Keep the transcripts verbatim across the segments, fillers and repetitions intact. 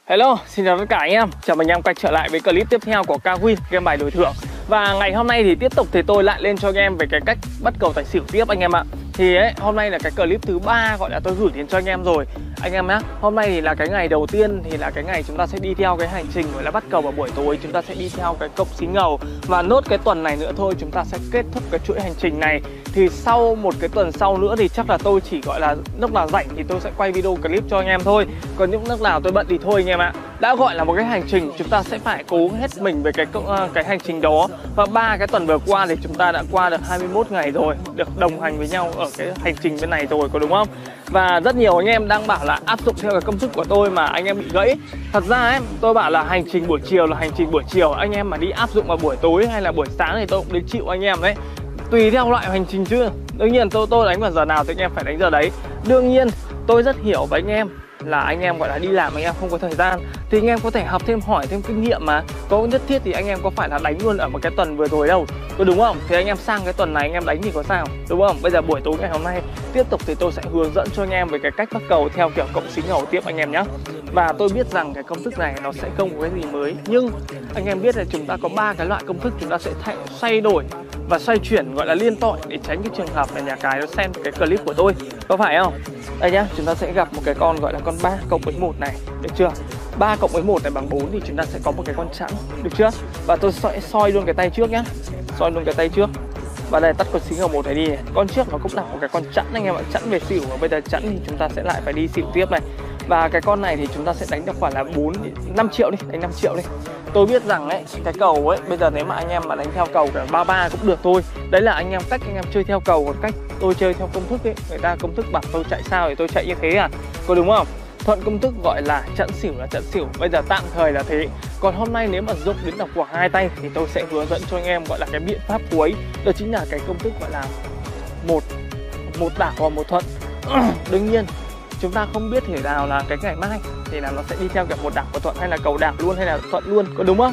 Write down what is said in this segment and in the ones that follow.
Hello, xin chào tất cả anh em. Chào mừng anh em quay trở lại với clip tiếp theo của Kawin game bài đổi thưởng. Và ngày hôm nay thì tiếp tục thì tôi lại lên cho anh em về cái cách bắt cầu tài xỉu tiếp anh em ạ. Thì ấy, hôm nay là cái clip thứ ba gọi là tôi gửi đến cho anh em rồi anh em nhé. Hôm nay thì là cái ngày đầu tiên, thì là cái ngày chúng ta sẽ đi theo cái hành trình gọi là bắt cầu vào buổi tối. Chúng ta sẽ đi theo cái cộng xí ngầu. Và nốt cái tuần này nữa thôi chúng ta sẽ kết thúc cái chuỗi hành trình này. Thì sau một cái tuần sau nữa thì chắc là tôi chỉ gọi là lúc nào rảnh thì tôi sẽ quay video clip cho anh em thôi. Còn những lúc nào tôi bận thì thôi anh em ạ. Đã gọi là một cái hành trình, chúng ta sẽ phải cố hết mình về cái cái hành trình đó. Và ba cái tuần vừa qua thì chúng ta đã qua được hai mươi mốt ngày rồi, được đồng hành với nhau ở cái hành trình bên này rồi, có đúng không? Và rất nhiều anh em đang bảo là áp dụng theo cái công thức của tôi mà anh em bị gãy. Thật ra ấy, tôi bảo là hành trình buổi chiều là hành trình buổi chiều. Anh em mà đi áp dụng vào buổi tối hay là buổi sáng thì tôi cũng đến chịu anh em đấy. Tùy theo loại hành trình chứ. Đương nhiên tôi tôi đánh vào giờ nào thì anh em phải đánh giờ đấy. Đương nhiên tôi rất hiểu với anh em là anh em gọi là đi làm anh em không có thời gian thì anh em có thể học thêm, hỏi thêm kinh nghiệm mà. Có nhất thiết thì anh em có phải là đánh luôn ở một cái tuần vừa rồi đâu, có đúng không? Thì anh em sang cái tuần này anh em đánh thì có sao, đúng không? Bây giờ buổi tối ngày hôm nay tiếp tục thì tôi sẽ hướng dẫn cho anh em về cái cách bắt cầu theo kiểu cộng xí ngầu tiếp anh em nhé. Và tôi biết rằng cái công thức này nó sẽ không có cái gì mới, nhưng anh em biết là chúng ta có ba cái loại công thức chúng ta sẽ thay, xoay đổi và xoay chuyển gọi là liên tội để tránh cái trường hợp là nhà cái nó xem cái clip của tôi, có phải không? Đây nhá, chúng ta sẽ gặp một cái con gọi là con ba cộng với một này, được chưa? ba cộng với một này bằng bốn thì chúng ta sẽ có một cái con chẵn, được chưa? Và tôi sẽ soi luôn cái tay trước nhá. Soi luôn cái tay trước. Và đây tắt con xí ngầu một này đi này. Con trước nó cũng là một cái con chẵn anh em ạ, chẵn về xỉu, và bây giờ chẵn thì chúng ta sẽ lại phải đi xỉu tiếp này. Và cái con này thì chúng ta sẽ đánh được khoảng là bốn năm triệu đi, đánh năm triệu đi. Tôi biết rằng ấy, cái cầu ấy, bây giờ nếu mà anh em mà đánh theo cầu cả ba ba cũng được thôi. Đấy là anh em cách anh em chơi theo cầu, còn cách tôi chơi theo công thức ấy, người ta công thức bảo tôi chạy sao thì tôi chạy như thế à, có đúng không? Thuận công thức gọi là chẵn xỉu là chẵn xỉu, bây giờ tạm thời là thế. Còn hôm nay nếu mà dụng đến đọc của hai tay thì tôi sẽ hướng dẫn cho anh em gọi là cái biện pháp cuối. Đó chính là cái công thức gọi là một một đảo và một thuận. Đương nhiên chúng ta không biết thể nào là cái ngày mai thì là nó sẽ đi theo kiểu một đảo một thuận, hay là cầu đảo luôn hay là thuận luôn, có đúng không?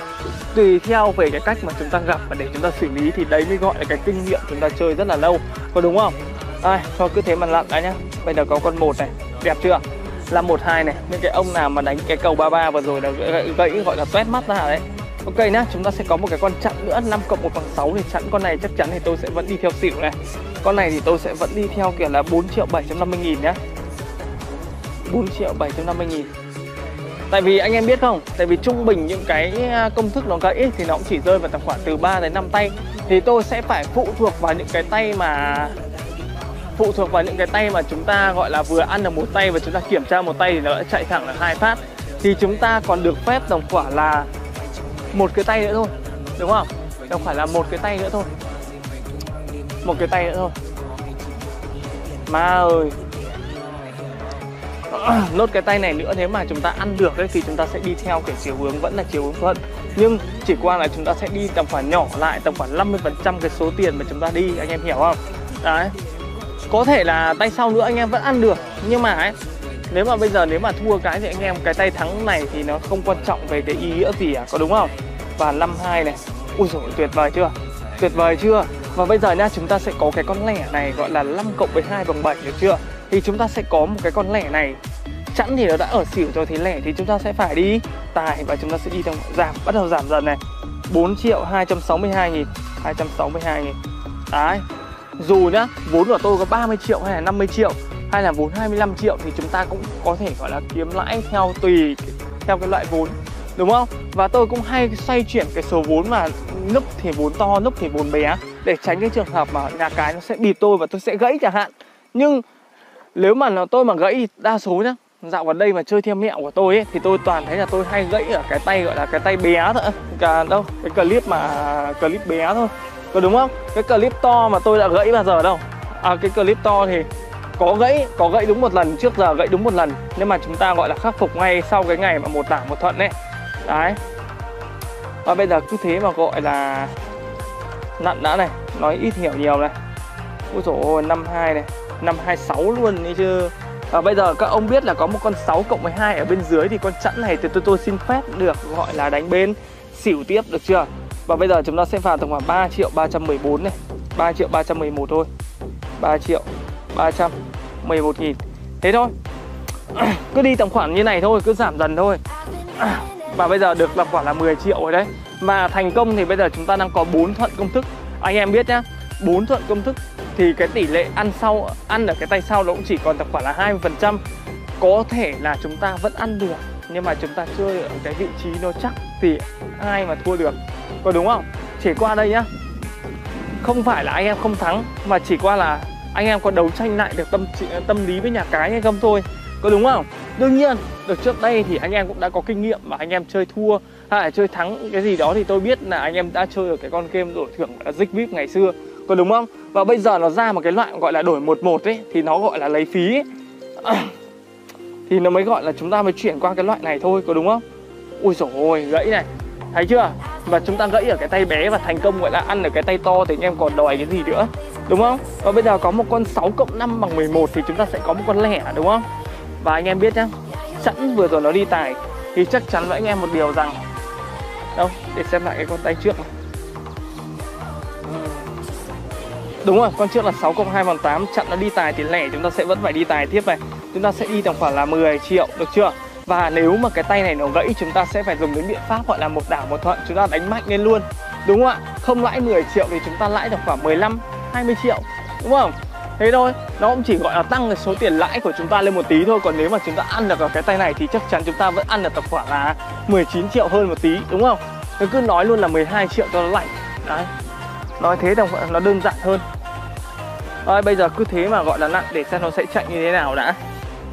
Tùy theo về cái cách mà chúng ta gặp và để chúng ta xử lý, thì đấy mới gọi là cái kinh nghiệm chúng ta chơi rất là lâu, có đúng không? Ai, thôi cứ thế mà lặn đã nhá. Bây giờ có con một này, đẹp chưa? Là một hai này, những cái ông nào mà đánh cái cầu ba ba vừa rồi là gãy, gãy gọi là toét mắt ra đấy. Ok nhá, chúng ta sẽ có một cái con chặn nữa, năm cộng một bằng sáu thì chặn con này chắc chắn thì tôi sẽ vẫn đi theo xỉu này. Con này thì tôi sẽ vẫn đi theo kiểu là bốn triệu bảy trăm năm mươi nghìn nhá. bốn triệu bảy trăm năm mươi nghìn. Tại vì anh em biết không, tại vì trung bình những cái công thức nó gãy thì nó cũng chỉ rơi vào tầm khoảng từ ba đến năm tay. Thì tôi sẽ phải phụ thuộc vào những cái tay mà Phụ thuộc vào những cái tay mà chúng ta gọi là vừa ăn được một tay và chúng ta kiểm tra một tay thì nó đã chạy thẳng là hai phát. Thì chúng ta còn được phép tầm khoảng là một cái tay nữa thôi, đúng không? Tầm khoảng là một cái tay nữa thôi. Một cái tay nữa thôi. Má ơi, nốt cái tay này nữa, nếu mà chúng ta ăn được ấy, thì chúng ta sẽ đi theo cái chiều hướng vẫn là chiều hướng thuận. Nhưng chỉ qua là chúng ta sẽ đi tầm khoảng nhỏ lại tầm khoảng năm mươi phần trăm cái số tiền mà chúng ta đi, anh em hiểu không? Đấy. Có thể là tay sau nữa anh em vẫn ăn được, nhưng mà ấy, nếu mà bây giờ nếu mà thua cái thì anh em cái tay thắng này thì nó không quan trọng về cái ý nghĩa gì à, có đúng không? Và năm hai này. Ui dồi, tuyệt vời chưa? Tuyệt vời chưa? Và bây giờ nha, chúng ta sẽ có cái con lẻ này gọi là năm cộng với hai bằng bảy, được chưa? Thì chúng ta sẽ có một cái con lẻ này. Chẵn thì nó đã ở xỉu rồi thì lẻ thì chúng ta sẽ phải đi tài, và chúng ta sẽ đi theo giảm, bắt đầu giảm dần này. bốn triệu hai trăm sáu mươi hai nghìn, hai trăm sáu mươi hai nghìn. Đấy. Dù nhá, vốn của tôi có ba mươi triệu hay là năm mươi triệu hay là vốn hai mươi lăm triệu thì chúng ta cũng có thể gọi là kiếm lãi theo tùy theo cái loại vốn, đúng không? Và tôi cũng hay xoay chuyển cái số vốn mà núp thì vốn to, núp thì vốn bé, để tránh cái trường hợp mà nhà cái nó sẽ bịp tôi và tôi sẽ gãy chẳng hạn. Nhưng nếu mà nó tôi mà gãy, đa số nhá, dạo gần đây mà chơi theo mẹo của tôi ấy, thì tôi toàn thấy là tôi hay gãy ở cái tay gọi là cái tay bé thôi. Cả đâu, cái clip mà clip bé thôi, có đúng không? Cái clip to mà tôi đã gãy bao giờ đâu. À, cái clip to thì có gãy, có gãy đúng một lần, trước giờ gãy đúng một lần. Nhưng mà chúng ta gọi là khắc phục ngay sau cái ngày mà một đảo một thuận đấy. Đấy. Và bây giờ cứ thế mà gọi là nặn đã này, nói ít hiểu nhiều này. Ôi dồi ôi, năm hai này, năm hai sáu luôn đi chứ. Và bây giờ các ông biết là có một con sáu cộng mười hai ở bên dưới, thì con chẵn này thì tôi, tôi xin phép được gọi là đánh bên xỉu tiếp, được chưa? Và bây giờ chúng ta sẽ vào tầm khoảng ba triệu ba trăm mười bốn này, ba triệu ba trăm mười một thôi, ba triệu ba trăm mười một nghìn. Thế thôi. Cứ đi tầm khoảng như này thôi, cứ giảm dần thôi. Và bây giờ được tầm khoảng là mười triệu rồi đấy. Và thành công thì bây giờ chúng ta đang có bốn thuận công thức. Anh em biết nhá, bốn thuận công thức thì cái tỷ lệ ăn sau, ăn ở cái tay sau nó cũng chỉ còn tầm khoảng là hai mươi phần trăm. Có thể là chúng ta vẫn ăn được, nhưng mà chúng ta chơi ở cái vị trí nó chắc thì ai mà thua được, có đúng không? Chỉ qua đây nhá, không phải là anh em không thắng, mà chỉ qua là anh em có đấu tranh lại được tâm tâm lý với nhà cái hay không thôi, có đúng không? Đương nhiên, được trước đây thì anh em cũng đã có kinh nghiệm mà anh em chơi thua hay là chơi thắng cái gì đó thì tôi biết là anh em đã chơi ở cái con game đổi thưởng là Rick vê i pê ngày xưa, có đúng không? Và bây giờ nó ra một cái loại gọi là đổi một một ấy, thì nó gọi là lấy phí ấy. Thì nó mới gọi là chúng ta mới chuyển qua cái loại này thôi, có đúng không? Ui dồi ôi, gãy này, thấy chưa? Và chúng ta gãy ở cái tay bé và thành công gọi là ăn ở cái tay to thì anh em còn đòi cái gì nữa, đúng không? Và bây giờ có một con sáu cộng năm bằng mười một thì chúng ta sẽ có một con lẻ, đúng không? Và anh em biết nhá, sẵn vừa rồi nó đi tài thì chắc chắn với anh em một điều rằng, đâu, để xem lại cái con tay trước này. Đúng rồi, con trước là sáu cộng hai bằng tám, chặn nó đi tài thì lẻ chúng ta sẽ vẫn phải đi tài tiếp này. Chúng ta sẽ đi tầm khoảng là mười triệu, được chưa? Và nếu mà cái tay này nó gãy, chúng ta sẽ phải dùng đến biện pháp gọi là một đảo một thuận, chúng ta đánh mạnh lên luôn, đúng không ạ? Không lãi mười triệu thì chúng ta lãi được khoảng mười lăm, hai mươi triệu, đúng không? Thế thôi, nó cũng chỉ gọi là tăng cái số tiền lãi của chúng ta lên một tí thôi. Còn nếu mà chúng ta ăn được ở cái tay này thì chắc chắn chúng ta vẫn ăn được tầm khoảng là mười chín triệu hơn một tí, đúng không? Tôi cứ nói luôn là mười hai triệu cho nó lạnh. Đấy, nói thế đồng nó đơn giản hơn. Rồi, bây giờ cứ thế mà gọi là nặng để xem nó sẽ chạy như thế nào đã.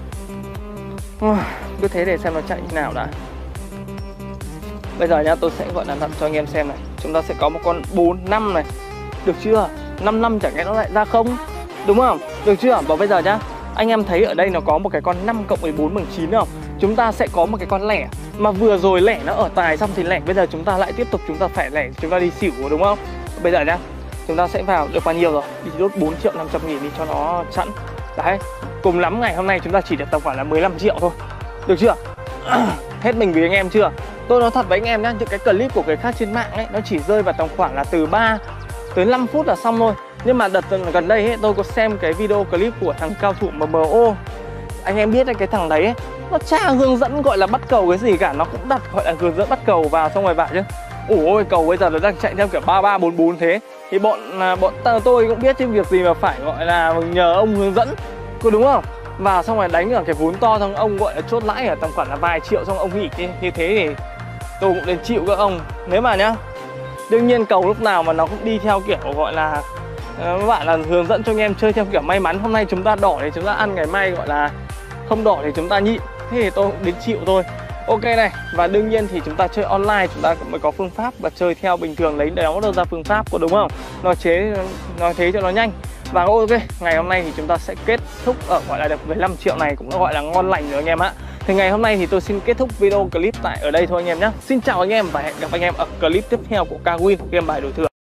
Cứ thế để xem nó chạy như thế nào đã. Bây giờ nhá, tôi sẽ gọi là nặng cho anh em xem này. Chúng ta sẽ có một con bốn, năm này, được chưa? năm năm chẳng lẽ nó lại ra không? Đúng không? Được chưa? Và bây giờ nhá, anh em thấy ở đây nó có một cái con năm cộng mười bốn bằng chín không? Chúng ta sẽ có một cái con lẻ. Mà vừa rồi lẻ nó ở tài xong thì lẻ, bây giờ chúng ta lại tiếp tục chúng ta phải lẻ, chúng ta đi xỉu, đúng không? Bây giờ nhá, chúng ta sẽ vào được bao nhiêu rồi? Đi đốt bốn triệu năm trăm nghìn đi cho nó sẵn. Đấy, cùng lắm ngày hôm nay chúng ta chỉ được tầm khoảng là mười lăm triệu thôi. Được chưa? Hết mình vì anh em chưa? Tôi nói thật với anh em nhá, những cái clip của người khác trên mạng ấy, nó chỉ rơi vào tầm khoảng là từ ba tới năm phút là xong thôi. Nhưng mà đợt gần đây ấy, tôi có xem cái video clip của thằng cao thủ em em ô. Anh em biết đấy, cái thằng đấy ấy, nó chả hướng dẫn gọi là bắt cầu cái gì cả. Nó cũng đặt gọi là hướng dẫn bắt cầu vào xong rồi vào chứ. Ủa cầu bây giờ nó đang chạy theo kiểu ba ba bốn bốn thế. Thì bọn bọn tôi cũng biết chứ việc gì mà phải gọi là nhờ ông hướng dẫn, có đúng không? Và xong rồi đánh ở cái vốn to, xong ông gọi là chốt lãi ở tầm khoảng là vài triệu, xong ông nghỉ như, như thế thì tôi cũng đến chịu các ông. Nếu mà nhá, đương nhiên cầu lúc nào mà nó cũng đi theo kiểu gọi là các bạn là hướng dẫn cho anh em chơi theo kiểu may mắn. Hôm nay chúng ta đỏ thì chúng ta ăn, ngày mai gọi là không đỏ thì chúng ta nhịn. Thế thì tôi cũng đến chịu thôi. Ok này, và đương nhiên thì chúng ta chơi online chúng ta mới có phương pháp, và chơi theo bình thường lấy đó đâu ra phương pháp, có đúng không? Nói chế nói thế cho nó nhanh. Và ok, ngày hôm nay thì chúng ta sẽ kết thúc ở gọi là được mười lăm triệu này, cũng gọi là ngon lành rồi anh em ạ. Thì ngày hôm nay thì tôi xin kết thúc video clip tại ở đây thôi anh em nhé. Xin chào anh em và hẹn gặp anh em ở clip tiếp theo của Kawin game bài đổi thưởng.